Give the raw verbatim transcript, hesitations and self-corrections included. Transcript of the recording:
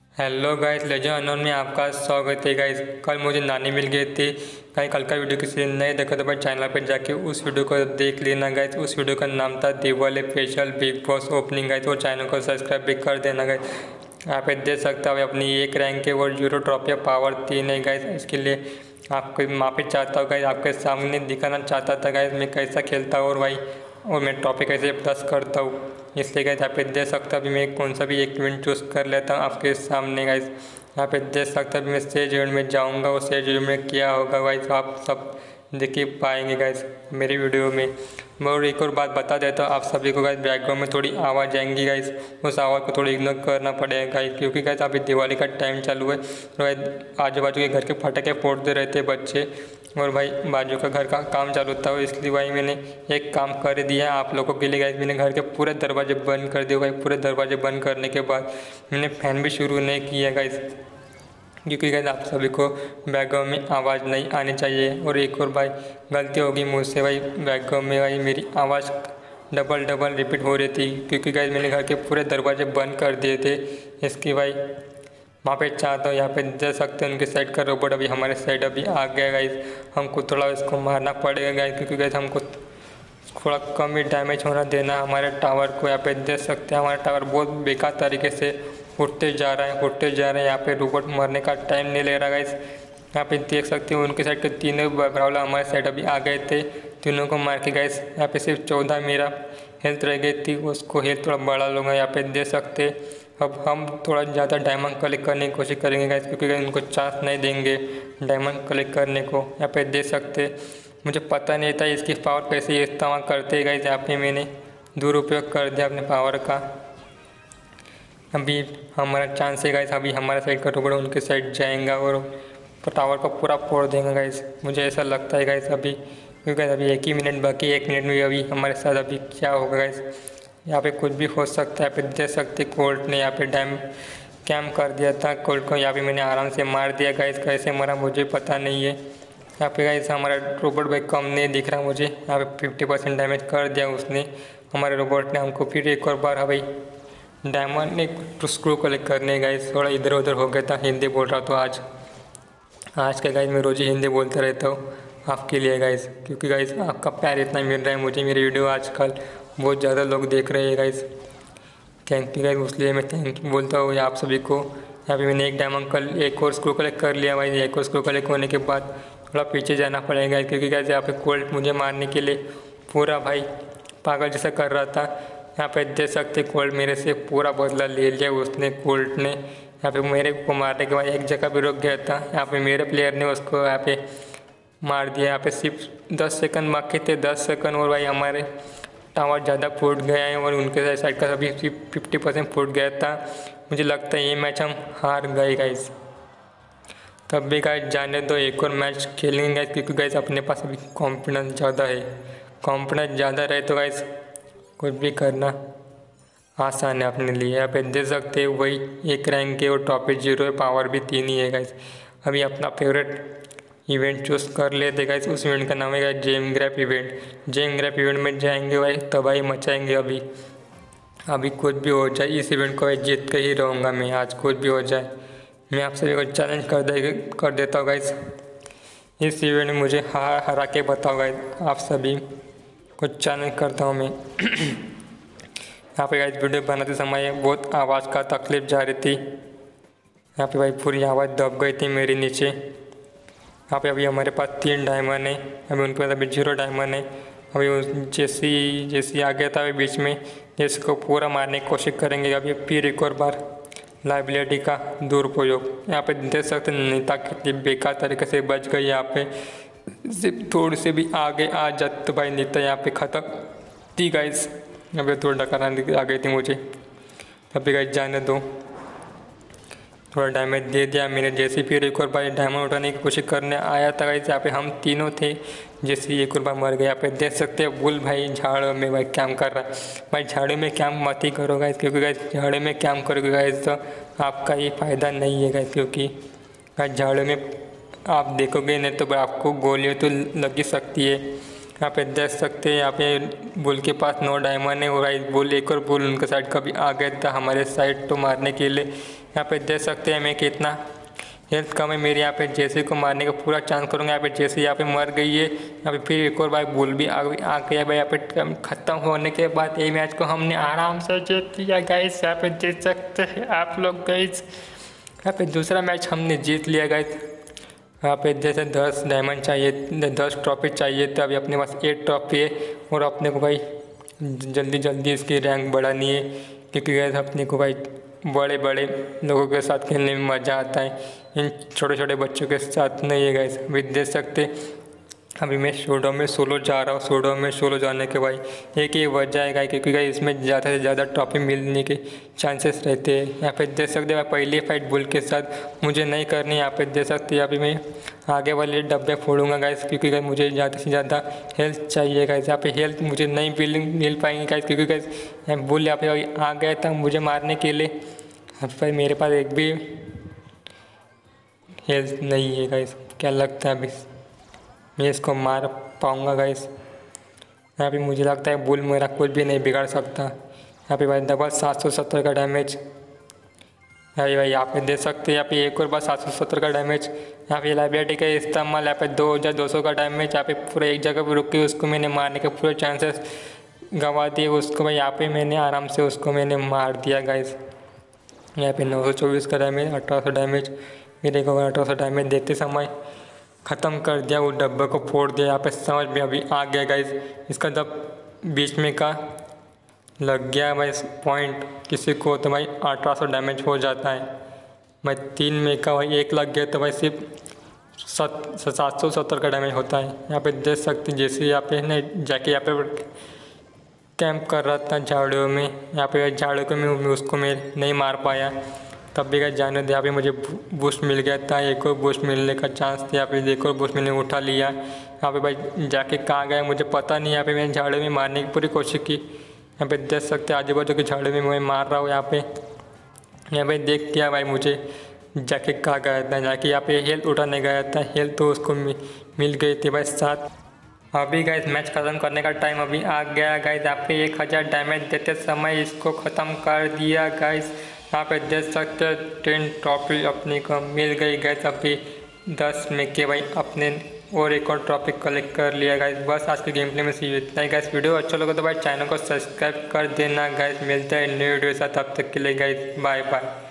Hello guys, legend unknown में आपका स्वागत है गाइस। कल मुझे नानी मिल गई थी। कहीं कल का वीडियो किसी ने नहीं देखा तो भाई चैनल पर जाके उस वीडियो को देख लेना गाइस। उस वीडियो का नाम था Diwali special Bigg Boss opening guys. वो चैनल को सब्सक्राइब भी कर देना गाइस। यहाँ पे देख सकते हो अपनी एक रैंक के और जीरो ट्रॉफी पावर तीन है गाइस। इसके लिए आपको माफ़ी चाहता हूँ गाइस, आपके सामने दिखाना चाहता था गाइस मैं कैसा खेलता हूँ और भाई और मैं टॉपिक कैसे प्लस करता हूँ। इसलिए गाइस यहाँ पे देख सकता अभी मैं कौन सा भी एक इवेंट चूज़ कर लेता हूँ आपके सामने गाइस। यहाँ पे देख सकता अभी मैं स्टेज इवेंट में जाऊँगा और स्टेज इवेंट में क्या होगा गाइस आप सब देख ही पाएंगे गाइस मेरी वीडियो में। मैं और एक और बात बता देता हूँ आप सभी को गाइस, बैकग्राउंड में थोड़ी आवाज़ आएंगी गाइस, उस आवाज़ को थोड़ी इग्नोर करना पड़ेगा गाइस, क्योंकि गाइस अभी दिवाली का टाइम चालू है तो आजू बाजू के घर के पटाखे फोड़ते रहते बच्चे और भाई बाजू का घर का काम चालू था। इसलिए भाई मैंने एक काम कर दिया आप लोगों के लिए गाइस, मैंने घर के पूरे दरवाजे बंद कर दिए भाई। पूरे दरवाजे बंद करने के बाद मैंने फ़ैन भी शुरू नहीं किया गाइस, क्योंकि गाइस आप सभी को बैकग्राउंड में आवाज़ नहीं आनी चाहिए। और एक और भाई गलती होगी मुझसे भाई, बैकग्राउंड में भाई मेरी आवाज़ डबल डबल रिपीट हो रही थी, क्योंकि गाइस मैंने घर के पूरे दरवाजे बंद कर दिए थे। इसकी भाई वहाँ पे चाहता हूँ। यहाँ पे देख सकते हैं उनके साइड का रोबोट अभी हमारे साइड अभी आ गया गाइस। हमको थोड़ा इसको मारना पड़ेगा गाइस, क्योंकि गाइस हमको थोड़ा कम ही डैमेज होना देना हमारे टावर को। यहाँ पे देख सकते हैं हमारा टावर बहुत बेकार तरीके से उठते जा रहा है उठते जा रहे हैं। यहाँ पे रोबोट मरने का टाइम नहीं ले रहा गाइस। यहाँ पे देख सकते हो उनके साइड के तीनों बरावला हमारे साइड अभी आ गए थे, तीनों को मार के गाइस। यहाँ पे सिर्फ चौदह मेरा हेल्थ रह गई थी, उसको हेल्थ थोड़ा बढ़ा लूँगा। यहाँ पे देख सकते अब हम थोड़ा ज़्यादा डायमंड कलेक्ट करने की कोशिश करेंगे गाइस, क्योंकि उनको चांस नहीं देंगे डायमंड कलेक्ट करने को। यहाँ पे देख सकते मुझे पता नहीं था इसकी पावर कैसे इस्तेमाल करते गाइस। यहाँ पे मैंने दुरुपयोग कर दिया अपने पावर का। अभी हमारा चांस है गाइस, अभी हमारे साइड का टुकड़ा उनके साइड जाएगा और टावर को पूरा फोड़ देंगे गाइस, मुझे ऐसा लगता है गाइस अभी। क्योंकि अभी एक ही मिनट बाकी, एक मिनट में अभी हमारे साथ अभी क्या होगा गाइस। यहाँ पे कुछ भी हो सकता है। यहाँ पे देख सकते कोल्ट ने यहाँ पे डैम कैम्प कर दिया था। कोल्ट को यहाँ पे मैंने आराम से मार दिया गाइस, कैसे मरा मुझे पता नहीं है। यहाँ पे गाइस हमारा रोबोट भाई कम नहीं दिख रहा मुझे, यहाँ पे फिफ्टी परसेंट डैमेज कर दिया उसने हमारे रोबोट ने। हमको फिर एक और बार हाँ भाई डायमंड एक स्क्रू कलेक्ट करने गाइस, थोड़ा इधर उधर हो गया था, हिंदी बोल रहा तो आज आज का गाइस मैं रोज़ ही हिंदी बोलता रहता हूँ आपके लिए गाइस, क्योंकि गाइस आपका प्यार इतना मिल रहा है मुझे। मेरी वीडियो आजकल बहुत ज़्यादा लोग देख रहे हैं गाइस, थैंक यू गाइस। इसलिए मैं थैंक यू बोलता हूँ आप सभी को। यहाँ पे मैंने एक डायमंड कल एक और स्क्रू कलेक्ट कर लिया भाई। एक और स्क्रू कलेक्ट होने के बाद थोड़ा पीछे जाना पड़ेगा, क्योंकि गाइस यहाँ पे कोल्ट मुझे मारने के लिए पूरा भाई पागल जैसा कर रहा था। यहाँ पे देख सकते कोल्ट मेरे से पूरा बदला ले लिया उसने, कोल्ट ने। यहाँ पे मेरे को मारने के बाद एक जगह पे रुक गया था, यहाँ पे मेरे प्लेयर ने उसको यहाँ पे मार दिया। यहाँ पे सिर्फ दस सेकंड बाकी थे, दस सेकंड और भाई हमारे टावर ज़्यादा फूट गया है और उनके साइड का अभी फिफ्टी परसेंट फूट गया था। मुझे लगता है ये मैच हम हार गए गाइस। तब भी गाइस जाने दो, एक और मैच खेलेंगे गाइस, क्योंकि गाइस अपने पास अभी कॉन्फिडेंस ज़्यादा है। कॉन्फिडेंस ज़्यादा रहे तो गाइस कुछ भी करना आसान है अपने लिए। यहाँ पे देख सकते हैं वही एक रैंक के और टॉप जीरो है, पावर भी तीन ही है गाइस। अभी अपना फेवरेट इवेंट चूज़ कर लेते गाइस। उस इवेंट का नाम है Gem Grab event. Gem Grab event में जाएंगे भाई, तबाही मचाएंगे। अभी अभी कुछ भी हो जाए इस इवेंट को भाई जीत के ही रहूँगा मैं, आज कुछ भी हो जाए। मैं आप सभी को चैलेंज कर दे कर देता हूँ गाइस, इस इवेंट में मुझे हार हरा के बताओ गाइस। आप सभी को चैलेंज करता हूँ मैं। यहाँ पे गाइस वीडियो बनाते समय बहुत आवाज़ का तकलीफ जा रही थी। यहाँ पे भाई पूरी आवाज़ दब गई थी मेरी नीचे। यहाँ पे अभी हमारे पास तीन डायमंड है, अभी उनके पास अभी जीरो डायमंड है। अभी जैसी जैसी आ गया था अभी बीच में, इसको पूरा मारने की कोशिश करेंगे। अभी फिर एक और बार लाइबिलिटी का दुरुपयोग। यहाँ पे देख सकते नेता कितनी बेकार तरीके से बच गई। यहाँ पे सिर्फ थोड़ी से भी आगे आ जाते तो भाई नेता यहाँ पे खत्म थी गाइस। यहाँ पे थोड़ा डकाना आ गई थी मुझे, अभी गाइस जाने दो। थोड़ा डैमेज दे दिया मैंने। जैसे फिर एक और बार डायमंड उठाने की कोशिश करने आया था गाइस, यहाँ पे हम तीनों थे। जैसे एक और बार मर गए। यहाँ पे देख सकते हैं बुल भाई झाड़ों में भाई कैम्प कर रहा है। भाई झाड़ों में कैम्प मत ही करो गाइस, क्योंकि गाइस झाड़ों में कैम्प करोगे गाइस तो आपका ये फ़ायदा नहीं है गाइस, क्योंकि गाइस झाड़ों में आप देखोगे नहीं तो आपको गोलियाँ तो लग ही सकती है। यहाँ पे देख सकते हैं यहाँ पे बुल के पास नौ डायमंड है और भाई बुल एक और बुल उनके साइड का भी आ गया था हमारे साइड तो मारने के लिए। यहाँ पे देख सकते हैं मैं कितना हेल्थ कम है मेरी। यहाँ पे जैसे को मारने का पूरा चांस करूँगा। यहाँ पे जैसे यहाँ पे मर गई है, यहाँ पे फिर एक और बार बुल भी आ आ गया भाई। यहाँ पे ख़त्म होने के बाद ये मैच को हमने आराम से जीत लिया गाइस। यहाँ पे देख सकते हैं आप लोग गाइस, यहाँ पे दूसरा मैच हमने जीत लिया गाइस। यहाँ पे जैसे दस डायमंड चाहिए, दस ट्रॉफी चाहिए, तो अभी अपने पास एट ट्रॉफी है और अपने को भाई जल्दी जल्दी इसकी रैंक बढ़ानी है, क्योंकि गाइस अपने को भाई बड़े बड़े लोगों के साथ खेलने में मज़ा आता है, इन छोटे छोटे बच्चों के साथ नहीं है गाइस। अभी देख सकते अभी मैं शोडो में सोलो जा रहा हूँ। शोडो में सोलो जाने के भाई एक ही वजह है गाइस, क्योंकि गाइस इसमें ज़्यादा से ज़्यादा ट्रॉफी मिलने के चांसेस रहते हैं। यहाँ पे देख सकते हैं पहली फाइट बुल के साथ मुझे नहीं करनी। यहाँ पे देख सकते हैं अभी मैं आगे वाले डब्बे फोड़ूंगा गाइस, क्योंकि गाइस मुझे ज़्यादा से ज़्यादा हेल्थ चाहिए गाइस। यहाँ पे हेल्थ मुझे नहीं मिल मिल पाएंगी गाइस, क्योंकि गाइस बुल यहाँ पे आ गया था मुझे मारने के लिए। यहाँ पर मेरे पास एक भी हेल्थ नहीं है गाइस। क्या लगता है अभी मैं इसको मार पाऊँगा गाइस? यहाँ पे मुझे लगता है बुल मेरा कुछ भी नहीं बिगाड़ सकता। यहाँ पे भाई डबल सात सौ सत्तर का डैमेज। भाई भाई यहाँ पे देख सकते हैं यहाँ पे एक और बार सात सौ सत्तर का डैमेज। यहाँ पे लाइबिलिटी का इस्तेमाल, यहाँ पे दो हज़ार दो सौ का डैमेज। यहाँ पे पूरा एक जगह पर रुक के उसको मैंने मारने के पूरे चांसेस गंवा दिए उसको भाई। यहाँ पे मैंने आराम से उसको मैंने मार दिया गाइस। यहाँ पे नौ सौ चौबीस का डैमेज, अठारह सौ डैमेज। मेरे को अठारह सौ डैमेज देते समय ख़त्म कर दिया, वो डब्बे को फोड़ दिया। यहाँ पे समझ में अभी आ गया गाइस। इसका जब बीच में का लग गया भाई पॉइंट किसी को तो भाई अठारह सौ डैमेज हो जाता है। भाई तीन में का भाई एक लग गया तो भाई सिर्फ सत सात सौ सत्तर का डैमेज होता है। यहाँ पे देख सकते जैसे यहाँ पे ना जाके यहाँ पे कैंप कर रहा था झाड़ियों में। यहाँ पे झाड़ियों को मैं उसको मैं नहीं मार पाया, तब भी गए जाने दे। यहाँ पे मुझे बूस्ट मिल गया था, एक और बूस्ट मिलने का चांस था। यहाँ पे एक और बूस्ट मैंने उठा लिया। यहाँ पे भाई जाके कहाँ गया मुझे पता नहीं। यहाँ पे मैंने झाड़े में मारने की पूरी कोशिश की। यहाँ पे देख सकते आजू बाजू के झाड़े में मैं मार रहा हूँ। यहाँ पे यहाँ पे देख किया भाई मुझे जाके कहाँ गया था, जाके यहाँ पे हेल्थ उठाने गया था। हेल्थ तो उसको मिल गई थी भाई साथ। अभी गाइस मैच ख़त्म करने का टाइम अभी आ गया गाइस। यहाँ पे एक हज़ार डैमेज देते समय इसको ख़त्म कर दिया गाइस। यहाँ पे देख सकते टेन ट्रॉफी अपने को मिल गई गाइस। अभी दस में के भाई अपने और एक और ट्रॉफी कलेक्ट कर लिया गाइस। बस आज के गेम प्ले में से इतना ही गाइस। वीडियो अच्छा लगा तो भाई चैनल को सब्सक्राइब कर देना गाइस। मिलते हैं न्यू वीडियो के साथ, तब तक के लिए गाइस बाय बाय।